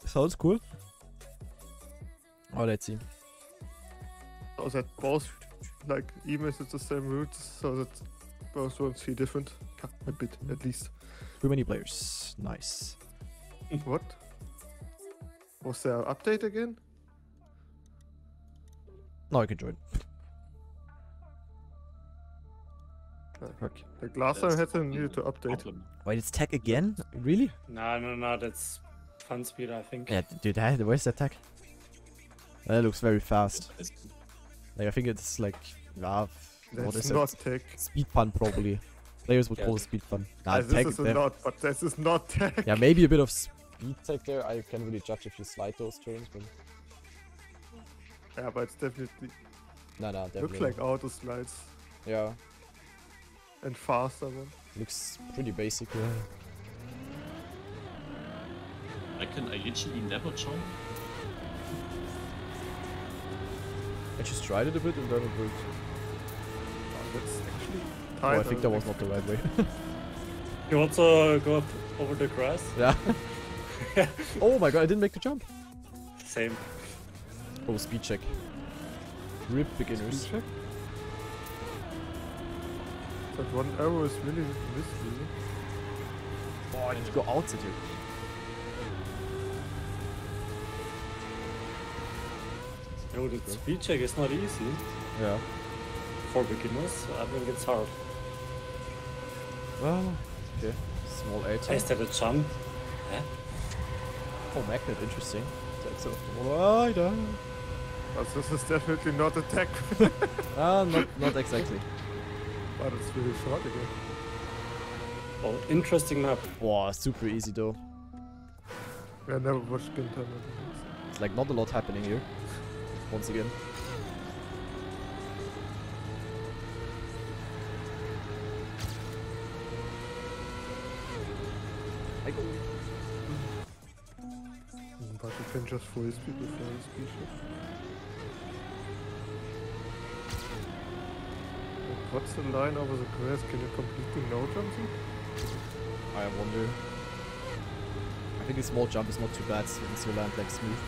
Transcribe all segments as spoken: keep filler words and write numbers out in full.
Sounds cool. Oh, let's see. So that both, like, even if it's the same route, so that both won't feel different. A bit, at least. Too many players. Nice. What? Was there an update again? No, I can join. Okay. Like last time I had to needed to update. Problem. Wait, it's tech again? Really? No, no, no, that's fun speed, I think. Yeah, dude, that- where's that tech? That looks very fast. It's- Like, I think it's like, nah, what That's is not it? tech. Speed fun, probably. Players would Yeah. call it speed fun. Nah, Uh, tech, this is there- not, but this is not tech. yeah, maybe a bit of speed tech there. I can't really judge if you slide those turns, but Yeah, but it's definitely no, no, definitely. looks like auto slides Yeah, and faster one. looks pretty basic. Yeah. I can actually never jump. I just tried it a bit and then it worked. Oh, that's actually Oh, tighter. I think that was not the right way. You also go up over the grass? Yeah. Oh my god, I didn't make the jump. Same. Oh, speed check. Rip beginners. Speed check? That one arrow is really misleading. Oh, I need to go outside here. No, the speed check is not easy Yeah. for beginners. I think it's hard. Well, okay. Small air Is time. that a jump? Yeah. Oh, magnet, interesting. That's a rider. But this is definitely not a tech. Ah, not not exactly. But it's really short again. Oh, interesting map. Wow, super easy though. I never watched Gintama. It's like not a lot happening here. Once again. I go. But you can just full speed with full speed shift. What's the line over the grass? Can you completely no jump it? I wonder. I think a small jump is not too bad since you land like smooth.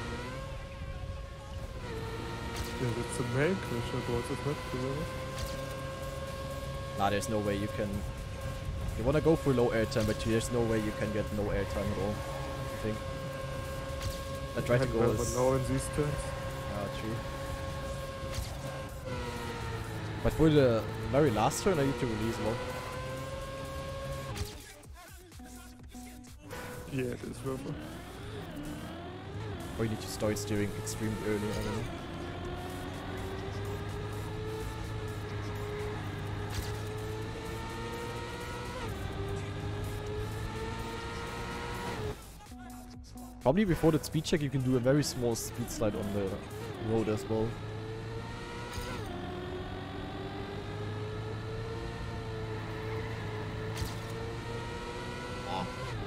Yeah, that's the main question about this map, to be honest. Nah, there's no way you can. You wanna go for low airtime, but there's no way you can get no airtime at all. I think. I try to I'd go rather as. know in these turns. Ah, true. But for the very last turn, I need to release well. Yeah, it is worth it. Or you need to start steering extremely early, I don't know. Probably before the speed check you can do a very small speed slide on the road as well. Oh.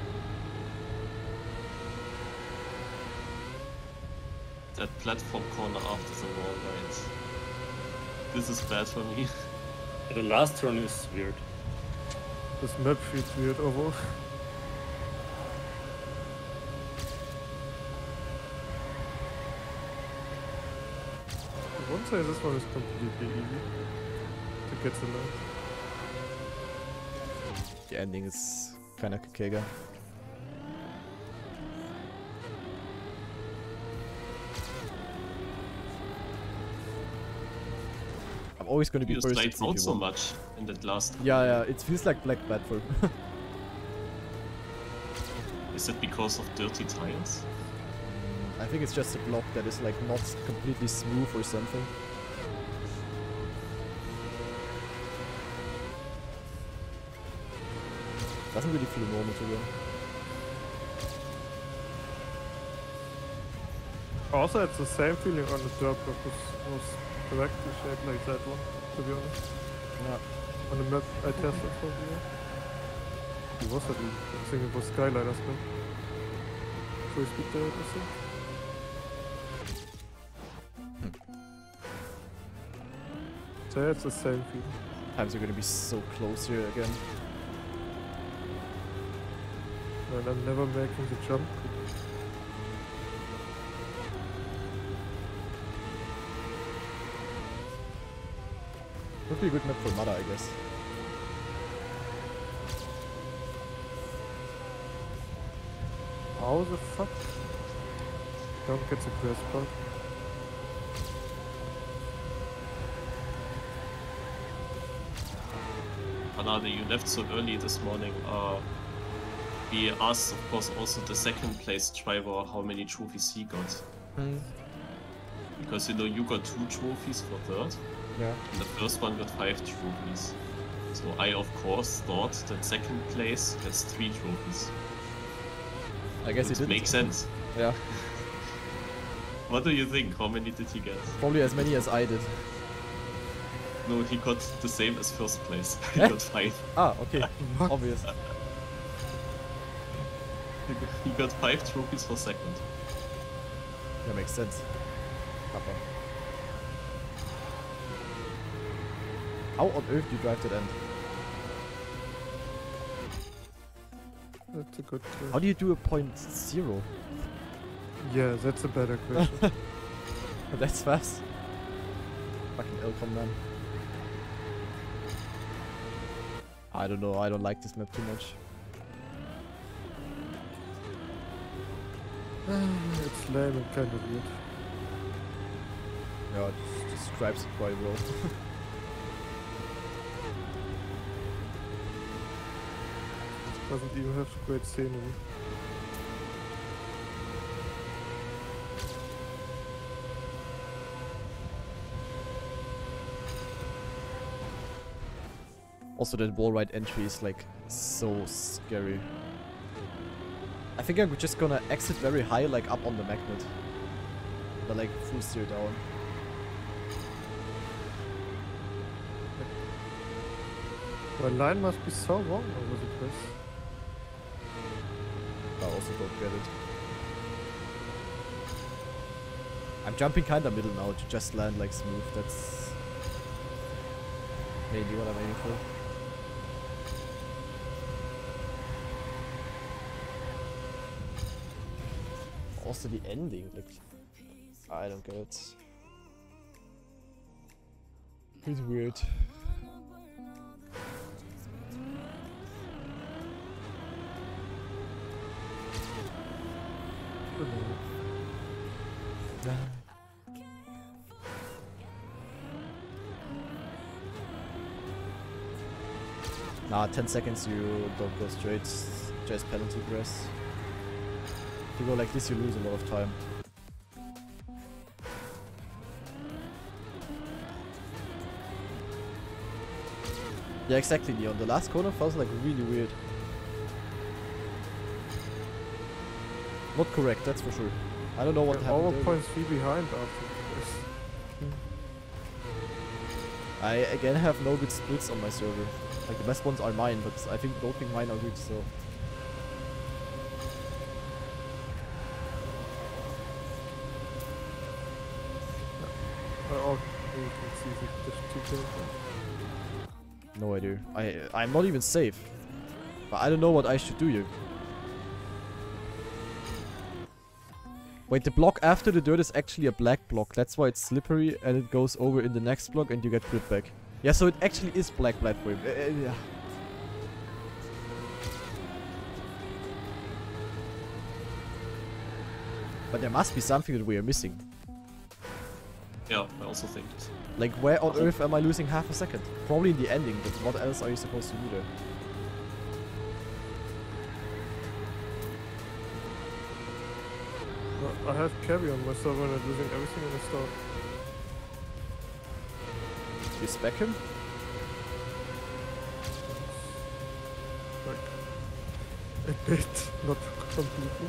That platform corner after the wall lines. This is bad for me. The last turn is weird. This map feels weird overall. I won't say this one is completely easy to get the line. The ending is kinda Kekega. I'm always gonna be You first. slide at out so C P one. much in that last. Yeah, yeah, it feels like Black Platform. Is it because of dirty tires? I think it's just a block that is like not completely smooth or something. Doesn't really feel normal to me. Also, it's the same feeling on the dirt block. It was correctly shaped like that one, to be honest. Yeah. On the map I tested for you. It was at least. I think it was Skyliners map. Full speed there, I think. So yeah, it's the same feeling. Times are gonna be so close here again. And I'm never making the jump. be a good map for Mada, I guess. How the fuck? Don't get the grass part. Another, you left so early this morning. Uh, we asked, of course, also the second place driver how many trophies he got. Hmm. Because you know you got two trophies for third, Yeah. and the first one got five trophies. So I, of course, thought that second place gets three trophies. I guess Which he did. makes sense. Yeah. What do you think? How many did he get? Probably as many as I did. No, he got the same as first place. He Eh? got five. Ah, okay. What? Obvious. He got five trophies for second. That makes sense. Papa. How on earth do you drive that end? That's a good How question. do you do a point zero? Yeah, that's a better question. That's fast. Fucking Elcom, man. I don't know, I don't like this map too much. It's lame and kind of weird. Yeah, it just describes it quite well. Doesn't even have great scenery. Also, that wall ride entry is like so scary. I think I'm just gonna exit very high, like up on the magnet. But like full steer down. My line must be so wrong over the place. I also don't get it. I'm jumping kinda middle now to just land like smooth. That's mainly what I'm aiming for. Also the ending, like I don't get it. It's weird. Nah, ten seconds you don't go straight, just penalty press. If you go like this you lose a lot of time. Yeah, exactly, Neon. The last corner felt like really weird. Not correct, that's for sure. I don't know what We're happened over there. point three behind after this. I again have no good splits on my server. Like the best ones are mine, but I think don't think mine are good, so. Uh, oh, you can see the, the two kills. No idea. I I'm not even safe. But I don't know what I should do here. Wait, the block after the dirt is actually a black block. That's why it's slippery and it goes over in the next block and you get grip back. Yeah, so it actually is black platform. Uh, uh, yeah. But there must be something that we are missing. Yeah, I also think it. Like, where on earth am I losing half a second? Probably in the ending, but what else are you supposed to do there? No, I have carry on my server and I'm losing everything in the start. You spec him? Like a bit, not completely.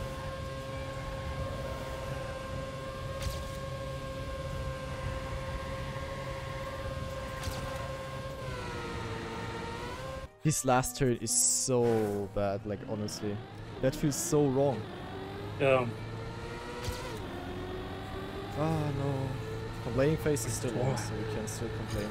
This last turn is so bad, like honestly. That feels so wrong. Yeah. Ah no. Complaining face is still on, so we can still complain.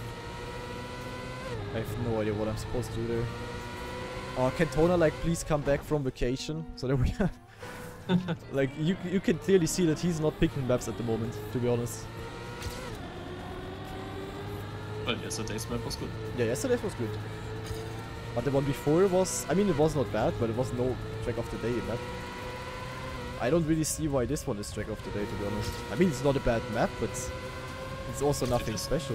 I have no idea what I'm supposed to do there. Oh, can Tona like please come back from vacation so that we like you you can clearly see that he's not picking maps at the moment, to be honest. Well, yesterday's map was good. Yeah, yesterday's was good. But the one before was, I mean, it was not bad, but it was no track of the day map. I don't really see why this one is track of the day, to be honest. I mean, it's not a bad map, but it's also nothing special.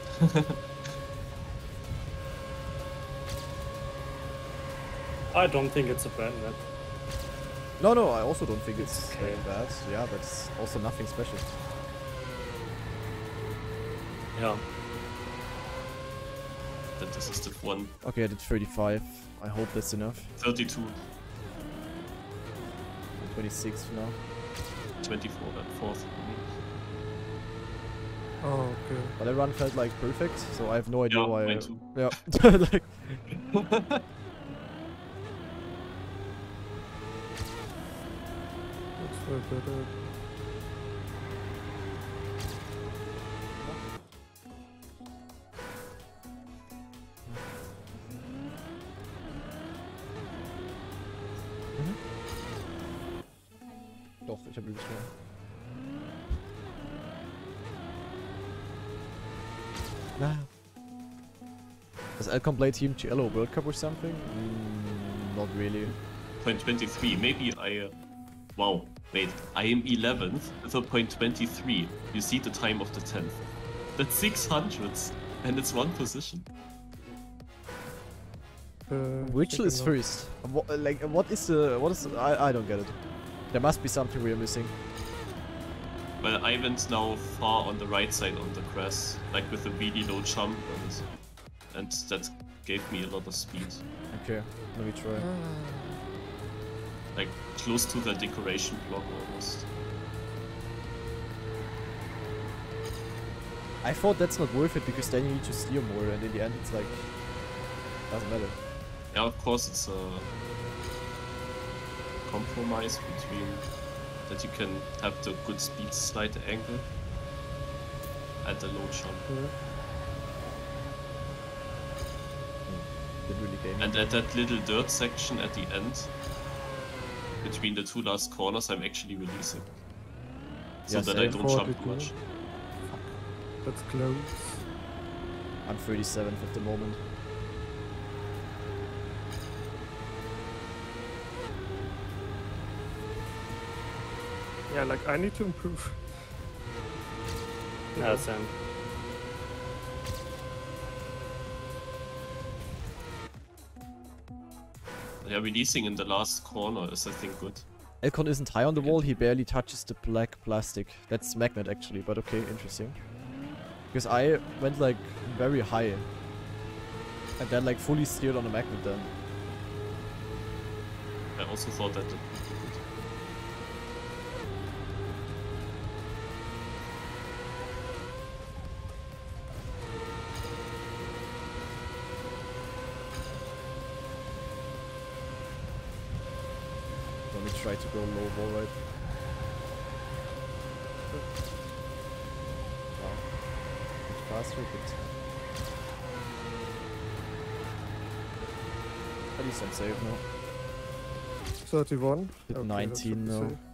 I don't think it's a bad map. No, no, I also don't think it's It's very okay. bad. Yeah, but it's also nothing special. Yeah. That this is the one. Okay, I did thirty-five. I hope that's enough. thirty-two, twenty-six for now. twenty-four, and fourth. Oh, okay. But that run felt like perfect, so I have no idea Yeah, why. mine too. Yeah, like That's way better. doch, ich habe übelst mehr. Nah. Does Elcom play Team G L O World Cup or something? Mm, not really. Point twenty-three. Maybe I. Uh, wow. Wait. I am eleventh with a point twenty-three. You see the time of the tenth. That's six hundredths, and it's one position. Uh, Virtual is second first. What, like, what is the? What is? The, I I don't get it. There must be something we're missing. Well, I went now far on the right side on the grass, like with a really low jump, and and that gave me a lot of speed, Okay, let me try. one. like close to the decoration block almost. I thought that's not worth it because then you need to steer more, and in the end it's like doesn't matter. Yeah, of course it's a compromise between that you can have the good speed slide angle at the low jump. Yeah. Didn't really game. And at that little dirt section at the end, between the two last corners, I'm actually releasing. So Yeah, that I same. don't jump too forty-two. much. That's close. I'm thirty-seventh at the moment. Yeah, like I need to improve. Yeah, same. Yeah, releasing in the last corner is I think good. Elcon isn't high on the wall, he barely touches the black plastic. That's magnet actually, but okay, interesting. Because I went like very high. And then like fully steered on the magnet then. I also thought that. It would be good. Let me try to go low wall right. Wow. Much faster, but at least I'm safe now. thirty-one. Hit Okay, that nineteen should be now. safe.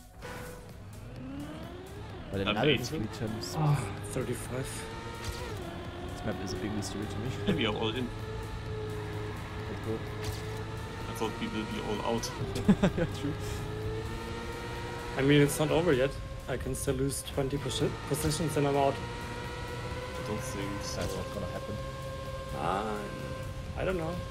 But I'm another eighteen. three times. Oh, thirty-five. This map is a big mystery to me. Yeah, we are all in. But good. I thought we will be all out. Yeah, true. I mean, it's not over yet. I can still lose twenty posi- positions and I'm out. I don't think so. That's not gonna happen. Uh, I don't know.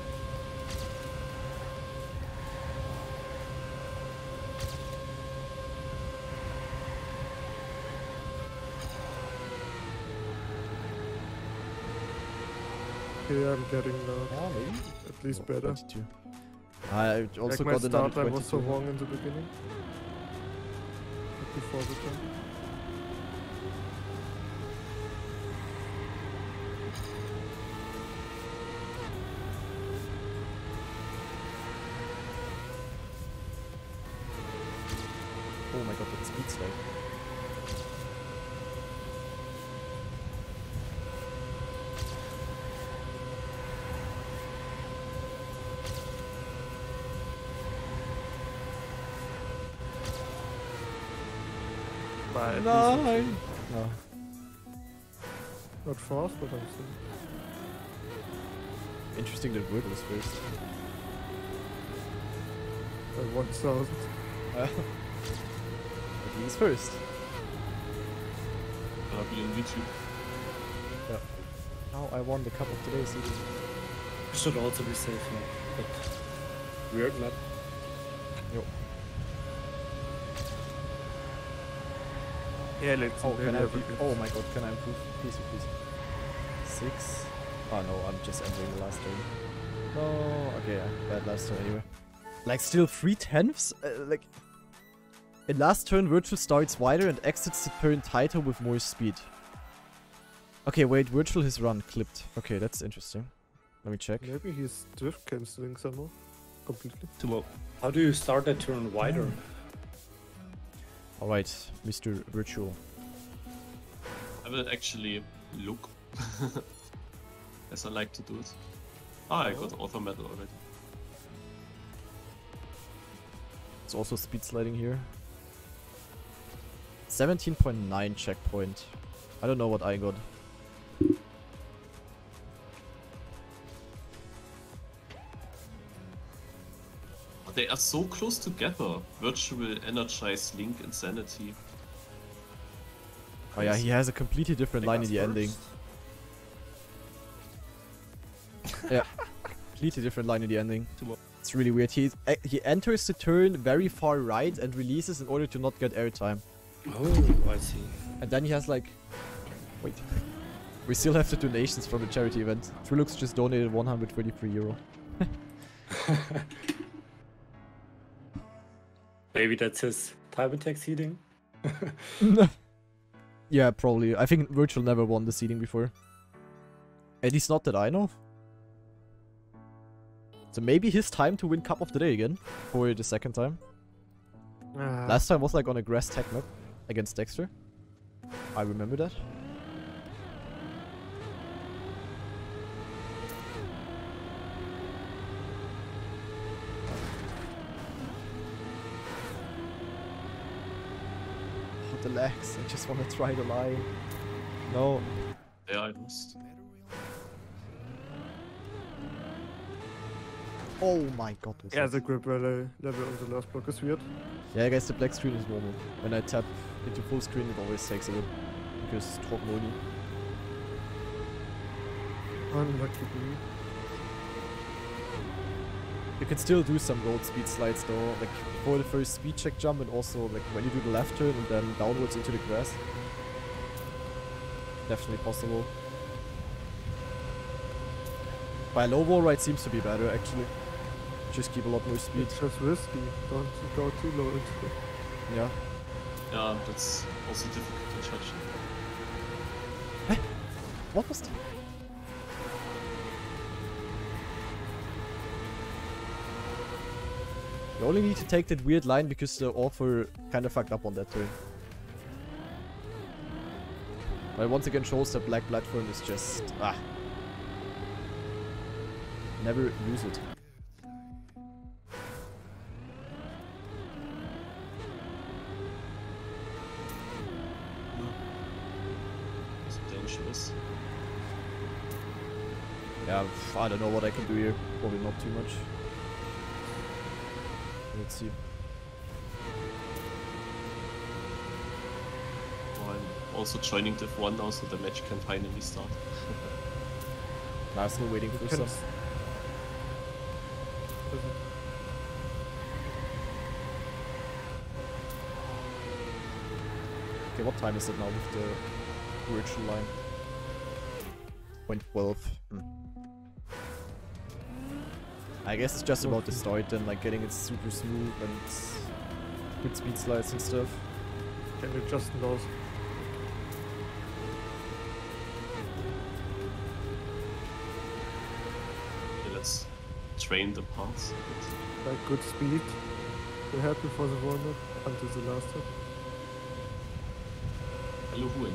Yeah, I'm getting uh, Yeah, maybe. at least Oh, better. twenty-two. I also Like my got another start time was so twenty-two. wrong in the beginning. Before the jump. Oh my god, that speed slide. But at least Nein! No. Not fast, but I'm still. Interesting that Virgil is first. Uh, one thousand. Uh, but he's first. I'll be on YouTube. Now I won the Cup of Today season. Should also be safe now, but weird map. Yo. Yeah, let's. Oh, can I? have Improve? Oh my god, can I improve? Please, please. Six. Oh no, I'm just entering the last turn. No, okay, yeah, bad last turn anyway. Like still three tenths? Uh, like in last turn, Virtual starts wider and exits the turn tighter with more speed. Okay, wait, Virtual his run clipped. Okay, that's interesting. Let me check. Maybe he's drift cancelling somehow. Completely. Tomorrow. How do you start that turn wider? Alright, Mister Virtual. I will actually look. As I like to do it. Ah, I got author medal already. It's also speed sliding here. seventeen point nine checkpoint. I don't know what I got. They are so close together. Virtual, Energize, Link, Insanity. Oh yeah, he has a completely different line in the ending. Yeah, completely different line in the ending. It's really weird. He uh, he enters the turn very far right and releases in order to not get airtime. Oh, I see. And then he has like, wait, we still have the donations from the charity event. Trilux just donated one hundred thirty-three euro. Maybe that's his time attack seeding. Yeah, probably. I think Virtual never won the seeding before. At least not that I know. So maybe his time to win Cup of the Day again for the second time. Ah, Last time was like on a grass tech map against Dexter. I remember that. Oh, the legs. I just want to try the line. No. Yeah, I lost. Oh my god. was yeah, that- the grip level level on the last block is weird. Yeah, I guess the black screen is normal. When I tap into full screen, it always takes a bit. Because Talk Money. Unlucky. You can still do some road speed slides though, like before the first speed check jump and also like when you do the left turn and then downwards into the grass. Definitely possible. By low wall ride seems to be better actually. Just keep a lot more speed. It's just risky. Don't go too low into it. Yeah. Yeah, that's also difficult to judge. What was that? You only need to take that weird line because the author kind of fucked up on that turn. But it once again shows that black platform is just... ah. Never use it. It's dangerous. Yeah, pff, I don't know what I can do here. Probably not too much. Let's see. Oh, I'm also joining Div one now, so the match can finally start. Now I'm still waiting You for can some. s- doesn't- Okay, what time is it now with the virtual line? point twelve. Hmm. I guess it's just about the start and like getting it super smooth and good speed slides and stuff. Can you just nose? Okay, let's train the paths a bit. Like good speed. You had before the warm-up until the last hit. Hello, Huan.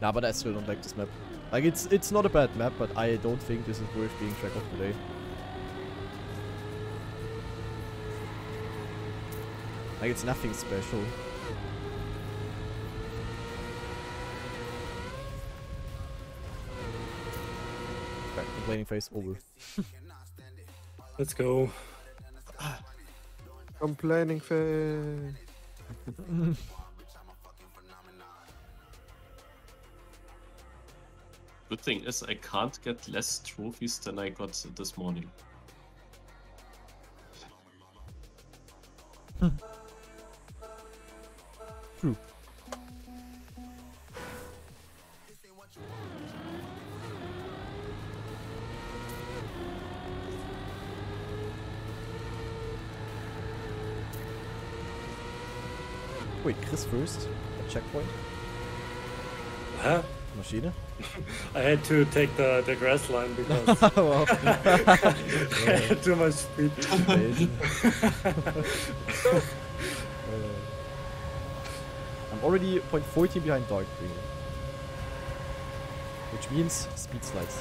Nah, but I still don't like this map. Like, it's it's not a bad map, but I don't think this is worth being track of the day. Like, it's nothing special. Okay, complaining face over. Let's go. Complaining face. Good thing is I can't get less trophies than I got this morning. True. Wait, Chris first? A checkpoint? Huh? Maschine? I had to take the, the grass line because Wow. I had too much speed. Amazing. Uh, I'm already point fourteen behind Dark Green. Which means speed slides.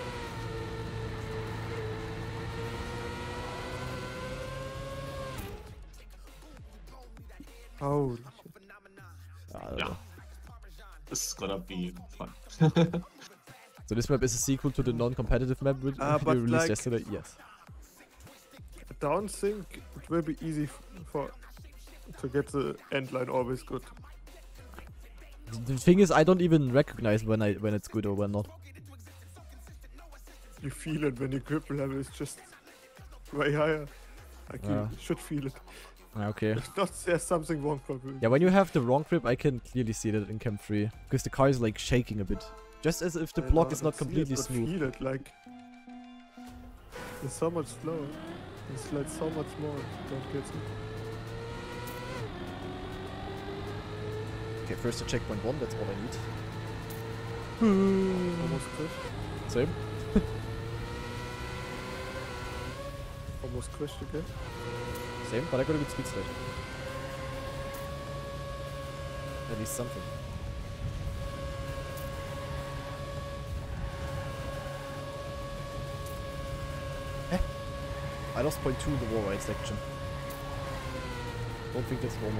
Holy shit. I don't Yeah. know. This is gonna be fun. So this map is a sequel to the non-competitive map which Ah, we but released like- yesterday? Yes. I don't think it will be easy f- for to get the end line always good. The thing is, I don't even recognize when I when it's good or when not. You feel it when your grip level is just way higher. Like Yeah. you should feel it. Ah, okay. If not, there's something wrong probably. Yeah, when you have the wrong grip, I can clearly see that in Camp three. Because the car is like shaking a bit. Just as if the I block know, is I not see it, completely but smooth. Feel it like it's so much slower. It's like so much more. You don't get it. Okay, first to checkpoint one, that's all I need. Almost crashed. Same. Almost crashed again. Same, but I got a good speed slide. At least something. Eh. I lost point two in the wall ride section. Don't think that's normal.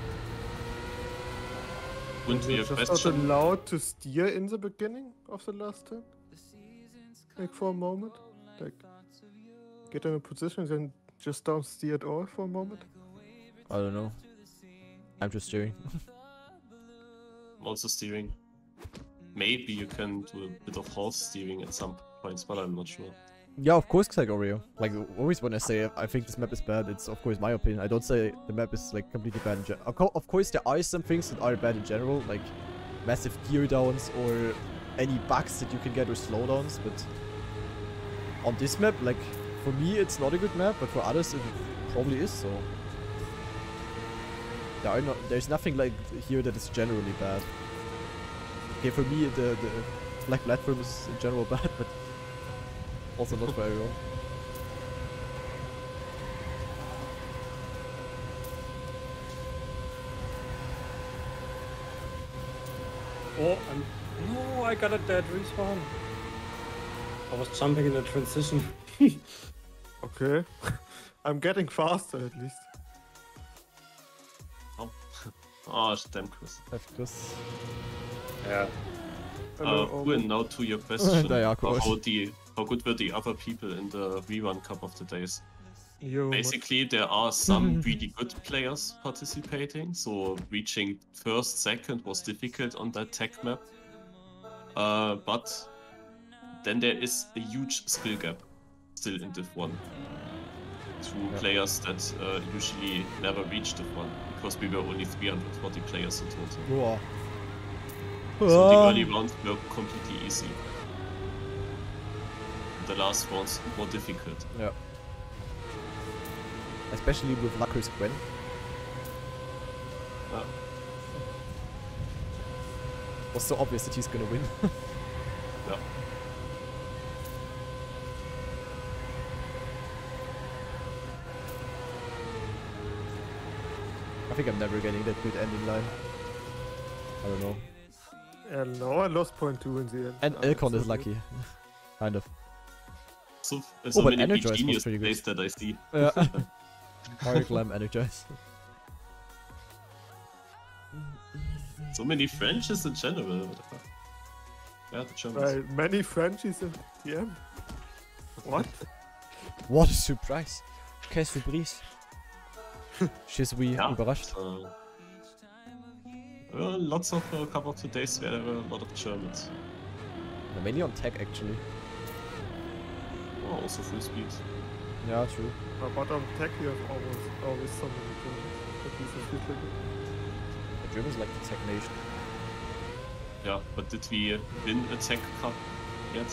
Wouldn't be a You're just not question. allowed to steer in the beginning of the last turn? Like for a moment? Like get in a position then just don't steer at all for a moment? I don't know. I'm just steering. I'm also steering. Maybe you can do a bit of horse steering at some points, but I'm not sure. Yeah, of course, like Oreo. Like, always when I say I think this map is bad, it's of course my opinion. I don't say the map is like completely bad in general. Of course, there are some things that are bad in general, like massive gear downs or any bugs that you can get or slowdowns, but on this map, like, for me it's not a good map, but for others it probably is, so... There are not, there's nothing like here that is generally bad. Okay, for me the, the black platform is in general bad, but also not for everyone. Oh, I'm... No, I got a dead respawn. I was jumping in a transition. Okay. I'm getting faster at least. Oh, oh damn, Chris. Have Chris. Yeah. Uh, Hello, Owen, now to your question. Da, ja, how, cool. how, the, how good were the other people in the rerun Cup of the Days? Yo, Basically, there are some really good players participating, so reaching first, second was difficult on that tech map. Uh, but then there is a huge skill gap still in Div one. Two Yeah. players that uh, usually never reach Div one, because we were only three hundred forty players in total. Wow. So the early rounds were completely easy. The last rounds more difficult. Yeah. Especially with Lucker's Gwen. Uh, It was so obvious that he's gonna win. yeah. I think I'm never getting that good ending line. I don't know. Uh, no, I lost point two in the end. And Uh, Elcon so is good. lucky. Kind of. So, so but many Energize was genius pretty good. plays that I see. Yeah. Mario Glam Energize. So many Frenches in general. What the fuck? Yeah, the Germans. Right, many Frenchies in the end. What? What a surprise. Quelle surprise. Je suis Ja. überrascht. Uh, well, lots of a couple of the days where there were a lot of Germans. Mainly on tech actually. Oh, also full speed. Yeah, true. Uh, but on tech you have always, always so many Germans. At least it feels like it. The Germans like the tech nation. Yeah, but did we win a Tech Cup yet?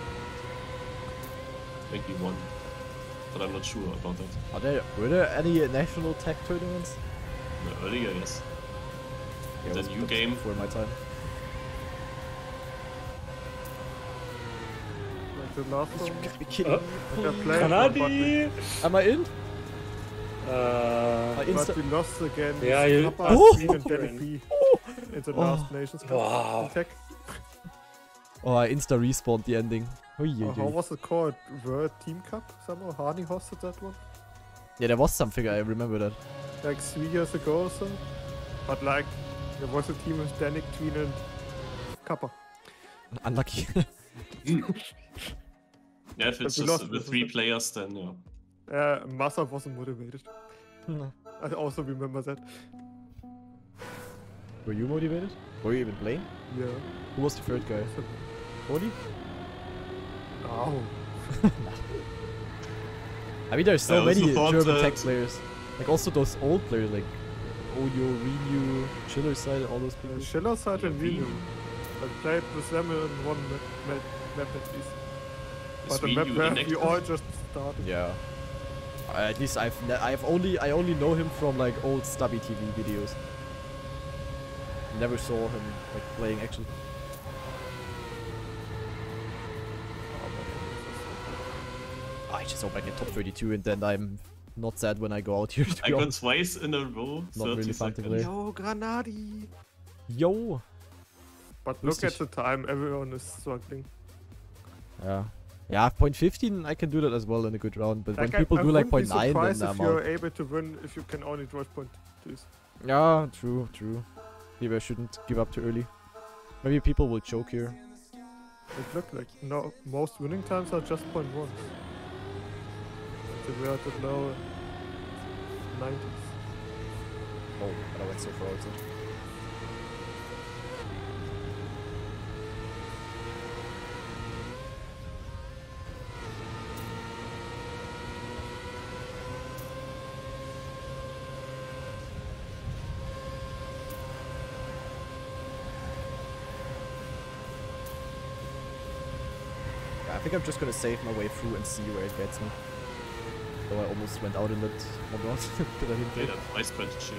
Maybe one, but I'm not sure about that. Are there were there any national tech tournaments? No, earlier, yes. Yeah, The it was new that's game. before my time. Like the last You one. gotta be kidding Uh, me. They're playing, but we, Kanadi! Am I in? Uh, I in- but we lost again. Yeah, with you- Kappa, Oh! Queen and Danny P in the Oh. last Nations Cup. Wow. in Tech. Oh, I insta respawned the ending. Ui, ui, Oh, how ui. was it called? World Team Cup somehow? Harney hosted that one? Yeah, there was something, I remember that. Like three years ago or so. But like, there was a team with Danik, Tween and Kappa. Unlucky. Yeah, if it's we just lost with this, three isn't it? players, then yeah. Uh, Massa wasn't motivated. I also remember that. Were you motivated? Were you even playing? Yeah. Who was the third guy? Cody? Oh. I mean, there's so I also many thought German that- tech players. Like also those old players like Oyo, Renew, Chiller Side, all those people. Schiller side and Yeah, Vino. I played with them in one map, map, map at least. Is But the Wii map U where we inactive? all just started. Yeah. Uh, At least I've ne I've only I only know him from like old Stubby T V videos. Never saw him like playing actually. I just hope I get top thirty-two and then I'm not sad when I go out here. To I be got honest. twice in a row, Not thirty really fun to seconds. play. Yo, Granadi! Yo. But look at Lustig. the time, everyone is struggling. Yeah. Yeah, point fifteen I can do that as well in a good round, but when I- people I do like wouldn't point be nine, surprised then if I'm you're out. able to win if you can only draw point twos. Yeah, true, true. Maybe I shouldn't give up too early. Maybe people will choke here. It looked like no most winning times are just point ones. So we are at the low nineties. Oh, but I went so far outside. Yeah, I think I'm just gonna save my way through and see where it gets me. Though I almost went out in that one round, but I didn't Yeah, get it. that twice twenty-two.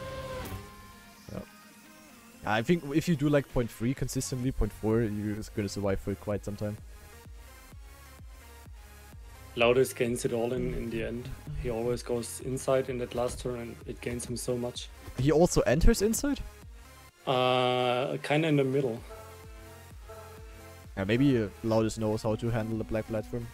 Yeah, I think if you do like point three consistently, point four, you're gonna survive for quite some time. Loudus gains it all in, in the end. He always goes inside in that last turn and it gains him so much. He also enters inside? Uh, kinda in the middle. Yeah, maybe uh, Loudus knows how to handle the black platform.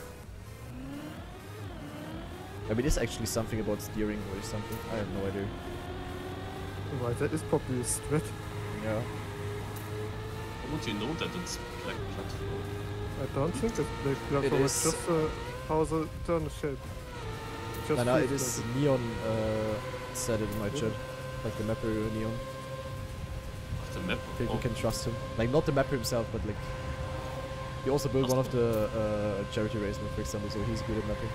Maybe it is actually something about steering or something. I have no idea. Right, that is probably a strat. Yeah. How would you know that it's black platform? I don't think it's black platform, it's is- just uh, how the turn is shaped. Just No, no, it feels is like Neon uh, said it in my chat. Like the mapper Neon. The map? I think Oh, you can trust him. Like not the mapper himself, but like he also built one of the uh, charity race map, for example, so he's good at mapping.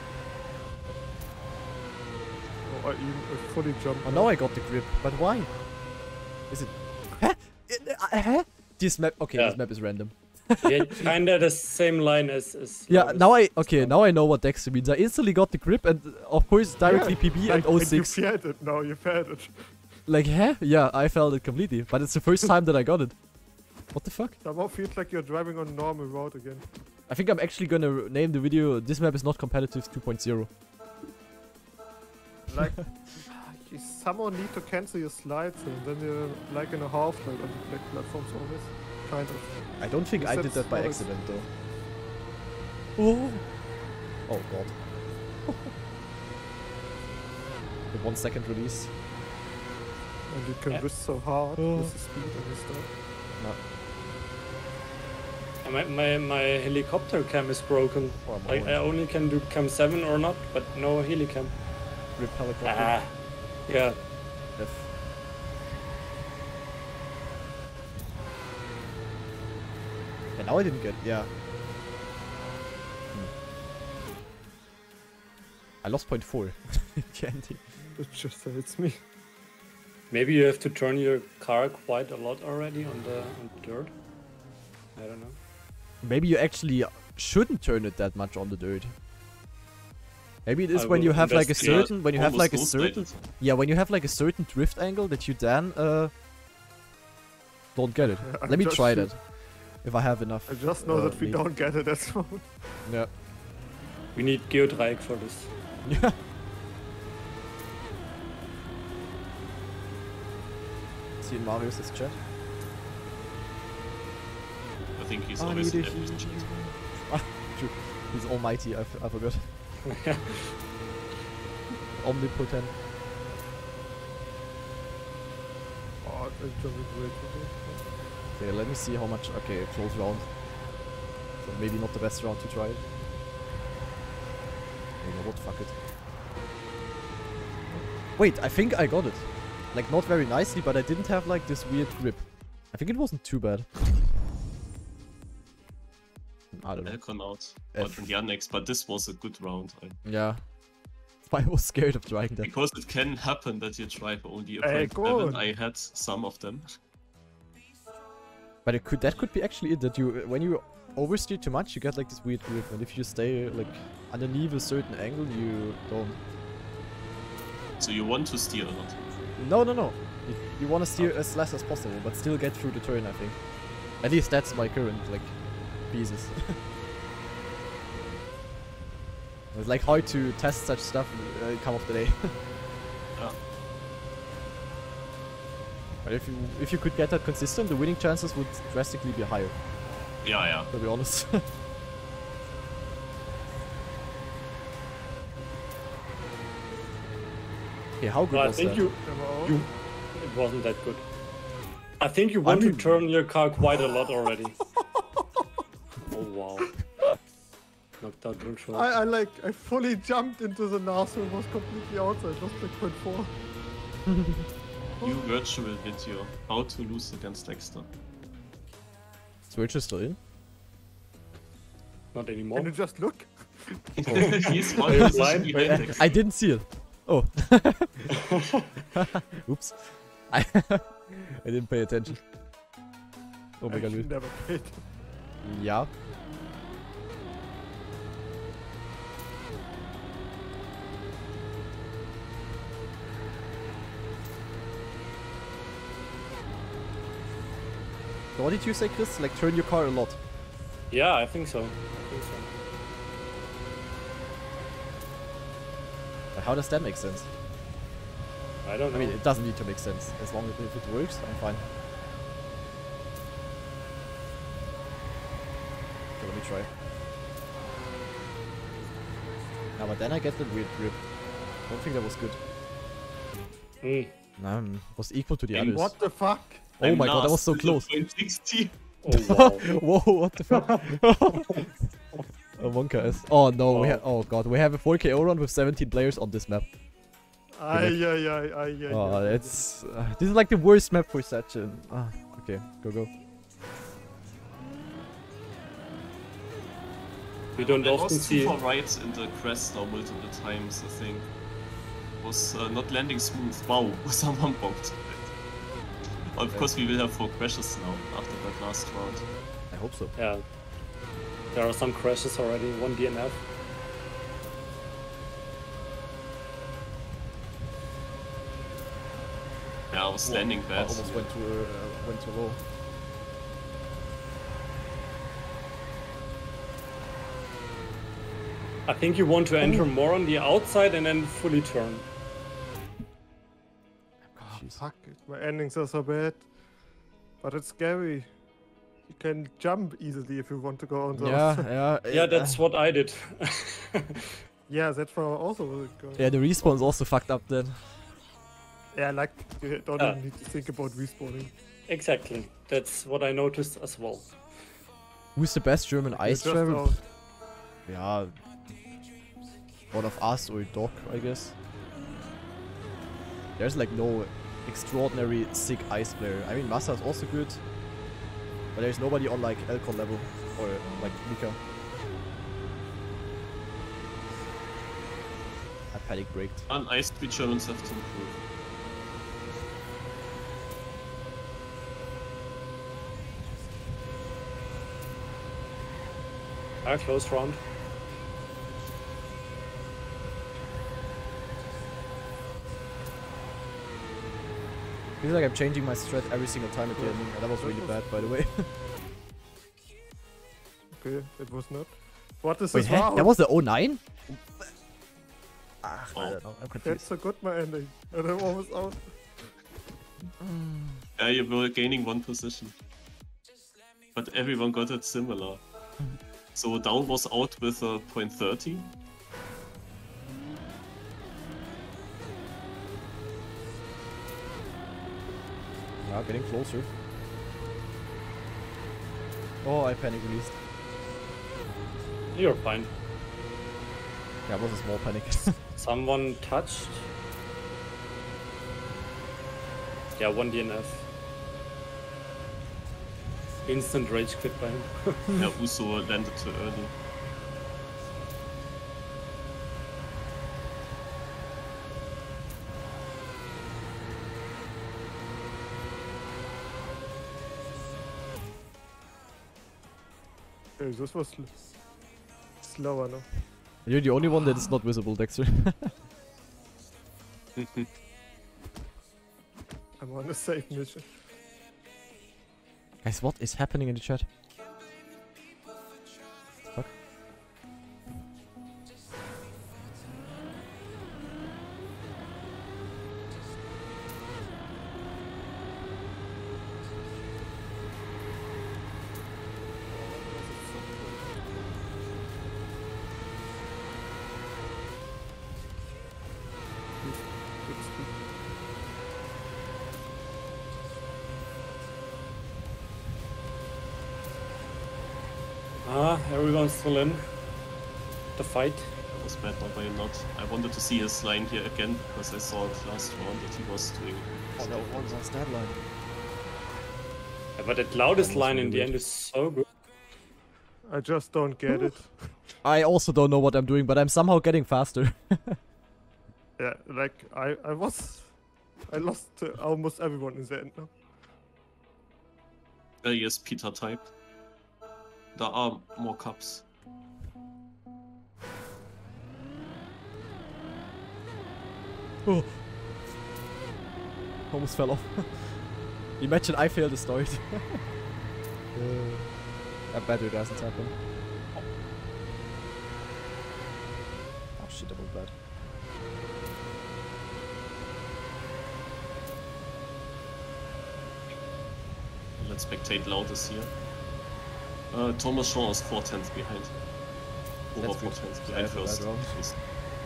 Oh, I even I fully jumped. Oh, now I got the grip, but why? Is it? Huh? It- uh, huh? This map? Okay, Yeah. this map is random. Yeah, kinda the same line as. as Yeah, Loudus now I as okay. well. Now I know what Dexter means. I instantly got the grip, and uh, of course directly P B like, and oh six. you felt it now, you felt it. Like, huh? Yeah, I felt it completely, but it's the first time that I got it. What the fuck? Somehow feels like you're driving on normal road again. I think I'm actually gonna r- name the video "This map is not competitive two point oh." Like, you somehow need to cancel your slides and then you're like in a half like on the black platforms always. Kind of. I don't think I did That's that by always- accident though. Oh, oh god. The one second release. And you can Yeah. wrist so hard Oh. with the speed and the stuff. No. And My, my, my helicopter cam is broken. Oh, I'm I, I orange. only can do cam seven or not, but no helicam. Rip helicopter. Ah, yeah. F. And now I didn't get, yeah. Hmm. I lost point four in the ending. It just hurts me. Maybe you have to turn your car quite a lot already on the, on the dirt. I don't know. Maybe you actually shouldn't turn it that much on the dirt. Maybe it is I when will you have like a investigate. certain, when you have Almost like a no certain, status. yeah, when you have like a certain drift angle that you then uh don't get it. Yeah, I'm Let me just try shoot- that if I have enough. I just know uh, that we meat. don't get it at the moment. Yeah. We need Geodreieck for this. Yeah. See in Marius' chat. I think he's I always in need a every heal. chat. Ah, true. He's almighty, I, f I forgot. Omnipotent. Oh, I jumped way too Okay, let me see how much. Okay, close round. So maybe not the best round to try it. You know what? Fuck it. Wait, I think I got it. Like, not very nicely, but I didn't have like this weird grip. I think it wasn't too bad. I don't know. Elcon out. But F. in the next, but this was a good round. I, Yeah. I was scared of trying that. because it can happen that you try for only a Hey, point seven. good. I had some of them. But it could that could be actually it, that you when you oversteer too much you get like this weird grip, and if you stay like underneath a certain angle you don't. So you want to steer a lot. No no no. You, you want to steer as less as possible but still get through the turn, I think. At least that's my current like pieces. It's like hard to test such stuff uh, come of the day. Yeah. But if you if you could get that consistent, the winning chances would drastically be higher, Yeah, yeah. to be honest. Okay, how good No, I was think that? you, much. you, it wasn't that good. I think you want mean- to turn your car quite a lot already. Oh wow. Knocked out real short. I, I like, I fully jumped into the Nasu and was completely outside, lost like point four. New virtual video. How to lose against Dexter. Switch is still in? Not Can anymore. you just look? He's one Are you position blind? behind I, Dexter. I didn't see it. Oh. Oops. I I didn't pay attention. Oh my I god. should never paid. Yeah. So what did you say, Chris? Like turn your car a lot. Yeah, I think so. I think so. But how does that make sense? I don't know. I mean, it doesn't need to make sense. As long as if it works, I'm fine. Okay, let me try. Now, but then I get the weird grip. I don't think that was good. Mm. Um, was equal to the And others. What the fuck? Oh I'm my god, that was last so with a close. point sixty. Oh wow. Whoa, what the fuck? Among Us. Oh no, we Wow. have. Oh god, we have a four K O run with seventeen players on this map. Ay, ay, ay, ay, ay, Oh, ay, ay. it's. Uh, this is like the worst map for such an. Ah, okay, go go. We don't I often was see. too far right in the crest now multiple times, I think. Was uh, not landing smooth. Wow, someone bombed. Of course, we will have four crashes now after that last round. I hope so. Yeah. There are some crashes already. One D N F. Yeah, I was landing I bad. almost went to uh, went too low. I think you want to enter more on the outside and then fully turn. jeez. Fuck it. My endings are so bad. But it's scary. You can jump easily if you want to go on those. Yeah, yeah. Yeah, uh, that's what I did. yeah, that's where I also will go. Yeah, the respawn's also fucked up then. Yeah, like, you don't Uh. even need to think about respawning. Exactly. That's what I noticed as well. Who's the best German You're ice just travel? out. Yeah. One of us or Doc, I guess. There's like no extraordinary sick ice player. I mean, Massa is also good. But there's nobody on like Elcon level. Or like Mika. I panic braked. And ice speed Germans have to improve. Ah, close round. Feels like I'm changing my strat every single time at the end. And that was really bad, by the way. Okay, it was not. What is Wait, this hä? round? That was the oh nine? Ah, I Oh. don't know. I'm confused. That's so good, my ending. And I'm almost out. Yeah, you were gaining one position. But everyone got it similar. So Down was out with a point thirty. Yeah, getting closer. Oh, I panic released. You're fine. Yeah, it was a small panic. Someone touched. Yeah, one D N F. Instant rage quit by him. Yeah, Uso landed too early. Okay, this was sl slower, no? You're the only one that is not visible, Dexter. I'm on a safe mission. Guys, what is happening in the chat? Fuck. Good speed. Ah, everyone's still in the fight. That was bad, not by not. I wanted to see his line here again because I saw it last round that he was doing. Oh no, one last that line. Yeah, but that loudest That was line in really the weird. end is so good. I just don't get it. I also don't know what I'm doing, but I'm somehow getting faster. Yeah, like, I, I was... I lost to almost everyone in the end now. Uh, yes, Peter type. There are more cups. Oh. Almost fell off. Imagine I failed the start. I bet it doesn't happen. Oh shit, that was bad. Let's spectate Loudest here. Uh, Thomas Shaw is four tenths behind. Over That's four good. tenths I behind have a bad first. round. Yes.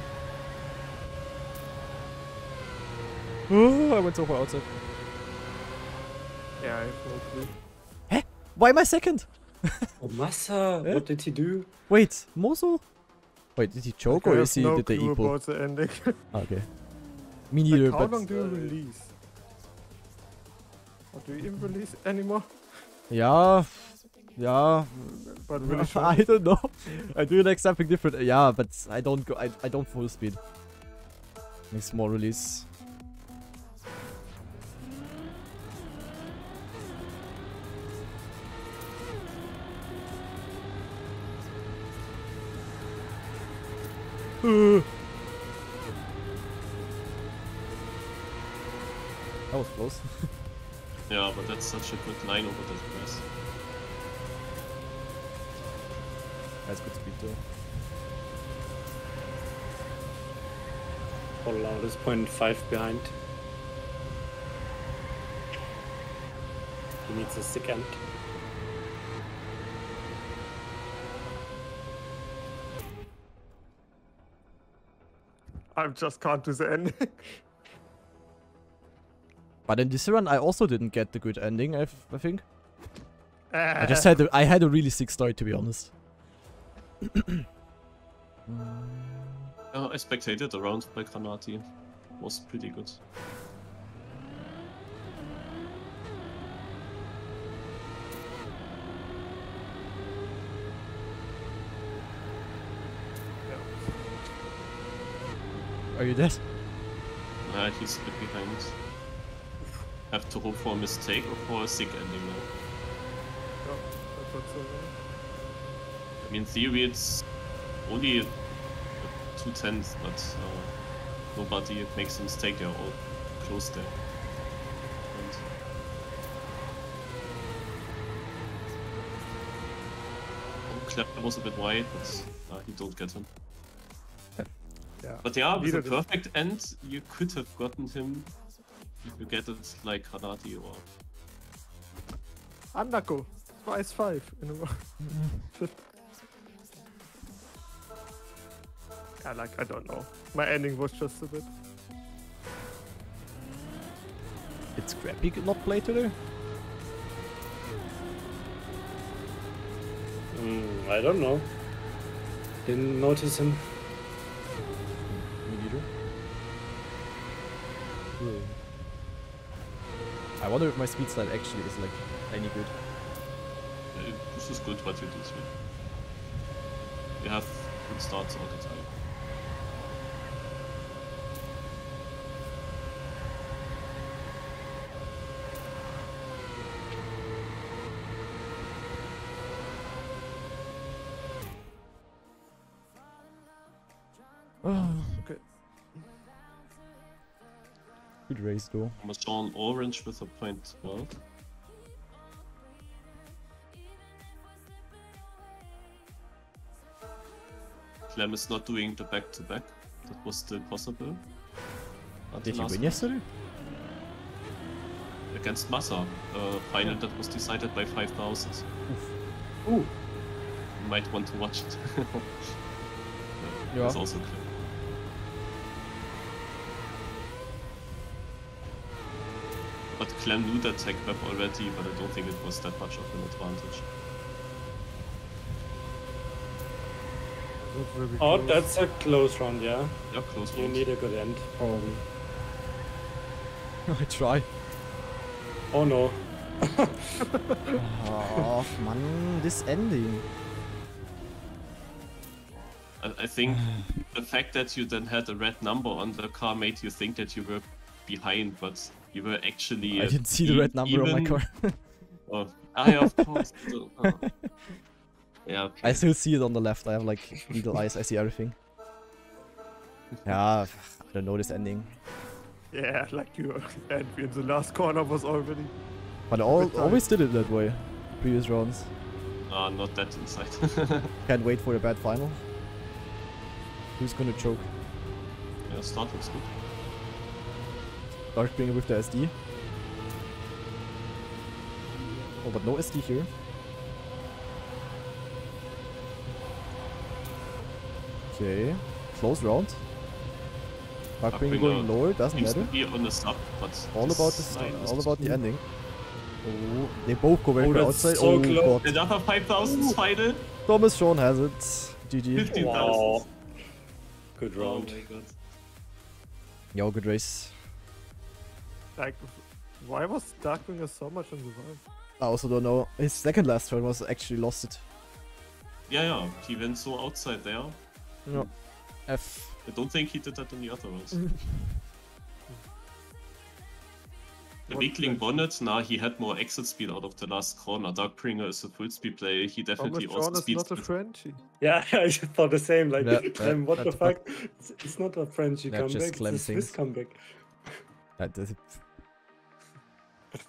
Oh, I went so far outside. Yeah, I have no clue. Why am I second? Oh, Massa, Yeah. what did he do? Wait, Mozo? Wait, did he choke I or have is he no did they clue equal? about the ending. Ah, okay. Me neither, Like, how but long do you release? Or do you even release anymore? yeah, yeah. But really I short. don't know. I do like something different. Yeah, but I don't go. I I don't full speed. Make small release. Uh. That was close. Yeah, but that's such a good line over that press. That's good speed though. Oh, loudest point five behind. needs a sick end. I just can't do the ending. But in this run, I also didn't get the good ending. I, f I think. I just had a, I had a really sick start, to be honest. Uh, I spectated the round by Granati. Was pretty good. Are you dead? Uh, he's a bit behind. Have to hope for a mistake or for a sick ending now. Yeah, I thought so. I mean, in theory it's only two tenths, but uh, nobody makes a mistake. They're all close there. And oh, Clem was a bit wide, but uh, he don't get him. Yeah. But yeah, with a Neither did- perfect end, you could have gotten him if you get it like Hanati or... Andako, twice five in a row. Yeah, like, I don't know. My ending was just a bit. It's Scrappy not play today? Mm, I don't know. Didn't notice him. Me neither. I wonder if my speed slide actually is like any good. Uh, this is good what you do, Sven. You have good starts all the time. Okay. Good race though. Mason Orange with a point twelve. Clem is not doing the back to back. That was still possible. At the Did he last win race. yesterday? Against Massa. Uh, final that was decided by five thousand. Oof. Ooh. You might want to watch it. Yeah. That's also Clem. But Clem knew that tech map already, but I don't think it was that much of an advantage. Not very Oh, close. that's a close round, yeah. Yeah, close You round. need a good end, probably. I try. Oh no. Oh man, this ending. I, I think the fact that you then had a red number on the car made you think that you were behind, but you were actually. I uh, didn't see the e- red number on my even- car. Oh, ah, yeah, of course. So, uh, yeah, okay. I still see it on the left. I have like eagle eyes. I see everything. Yeah, I don't know this ending. Yeah, like you and in the last corner was already. But I al Good time. always did it that way. Previous rounds. Ah, not that inside. Can't wait for the bad final. Who's gonna choke? Yeah, start looks good. Darkbringer with the S D. Oh, but no S D here. Okay, close round. Darkbringer Darkbringer going lower, doesn't Seems matter. to be on the sub, but All about the this start, line is all about the too- ending. Oh, they both go very Oh, far that's outside. so Oh close. god, Another five thousand final. Thomas Sean has it. G G. fifteen Wow. thousand. Good Oh round. my god. Yo, good race. Like, why was Darkbringer so much on the run? I also don't know. His second last turn was actually lost it. Yeah, yeah, he went so outside there. No. F. I don't think he did that in the other ones. The What weakling the- Bonnet, nah, he had more exit speed out of the last corner. Darkbringer is a full speed player. He Thomas definitely John also is speeds. not a with- Frenchie. Yeah, I thought the same. Like, Yeah, Clem, yeah, what the that's a fact. fuck? It's, it's not a Frenchy Yeah, just comeback, Clem it's a Swiss things. comeback. That- that-